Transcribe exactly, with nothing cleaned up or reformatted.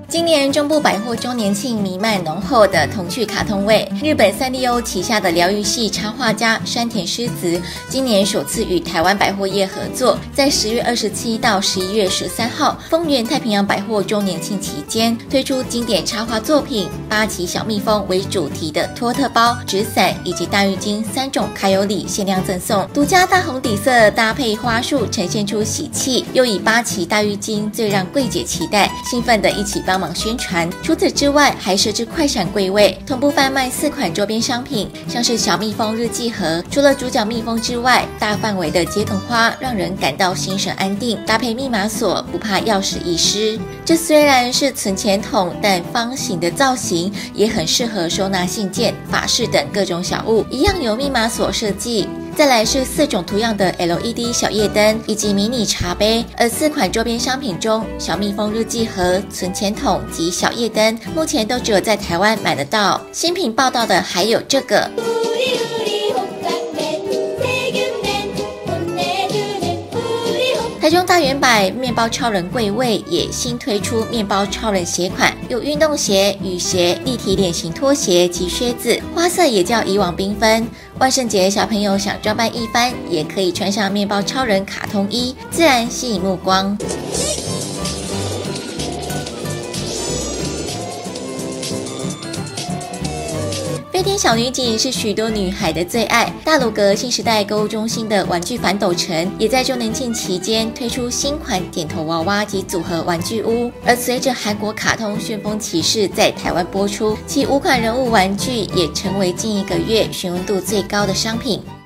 今年中部百货周年庆弥漫浓厚的童趣卡通味，日本三丽鸥旗下的疗愈系插画家山田狮子今年首次与台湾百货业合作，在十月二十七到十一月十三号丰原太平洋百货周年庆期间推出经典插画作品八旗小蜜蜂为主题的托特包、纸伞以及大浴巾三种卡友礼限量赠送，独家大红底色搭配花束呈现出喜气，又以八旗大浴巾最让柜姐期待，兴奋的一起帮忙宣传。除此之外，还设置快闪柜位，同步贩卖四款周边商品，像是小蜜蜂日记盒，除了主角蜜蜂之外，大范围的桔梗花让人感到心神安定，搭配密码锁，不怕钥匙遗失。这虽然是存钱筒，但方形的造型也很适合收纳信件、法式等各种小物，一样有密码锁设计。再来是四种图样的 L E D 小夜灯以及迷你茶杯，而四款周边商品中，小蜜蜂日记盒、存钱筒及小夜灯目前都只有在台湾买得到。新品报道的还有这个。台中大圆百面包超人柜位也新推出面包超人鞋款，有运动鞋、雨鞋、立体脸型拖鞋及靴子，花色也较以往缤纷。万圣节小朋友想装扮一番，也可以穿上面包超人卡通衣，自然吸引目光。飞天小女警是许多女孩的最爱，大鲁阁新时代购物中心的玩具反斗城也在周年庆期间推出新款点头娃娃及组合玩具屋。而随着韩国卡通《旋风骑士》在台湾播出，其五款人物玩具也成为近一个月询问度最高的商品。